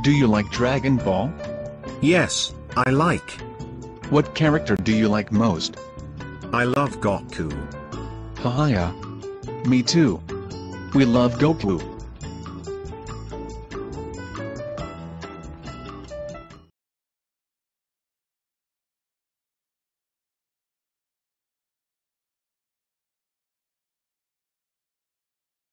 Do you like Dragon Ball? Yes, I like. What character do you like most? I love Goku. Haha. Me too. We love Goku.